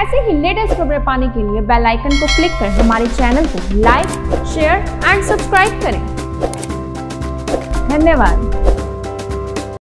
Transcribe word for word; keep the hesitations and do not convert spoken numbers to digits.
ऐसे ही लेटेस्ट खबरें पाने के लिए बेल आइकन को क्लिक कर हमारे चैनल को लाइक, शेयर एंड सब्सक्राइब करें। धन्यवाद।